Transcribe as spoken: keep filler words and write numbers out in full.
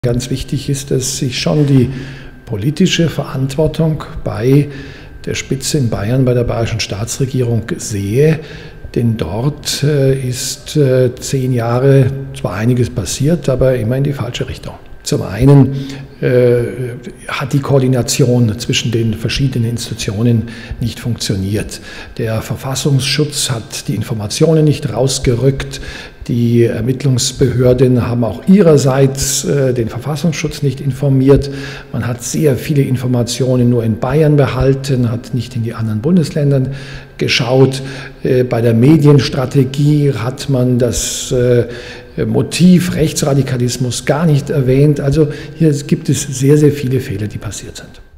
Ganz wichtig ist, dass ich schon die politische Verantwortung bei der Spitze in Bayern, bei der bayerischen Staatsregierung sehe. Denn dort ist zehn Jahre zwar einiges passiert, aber immer in die falsche Richtung. Zum einen äh, hat die Koordination zwischen den verschiedenen Institutionen nicht funktioniert. Der Verfassungsschutz hat die Informationen nicht rausgerückt. Die Ermittlungsbehörden haben auch ihrerseits äh, den Verfassungsschutz nicht informiert. Man hat sehr viele Informationen nur in Bayern behalten, hat nicht in die anderen Bundesländern geschaut. Äh, bei der Medienstrategie hat man das äh, Motiv Rechtsradikalismus gar nicht erwähnt. Also hier gibt es sehr, sehr viele Fehler, die passiert sind.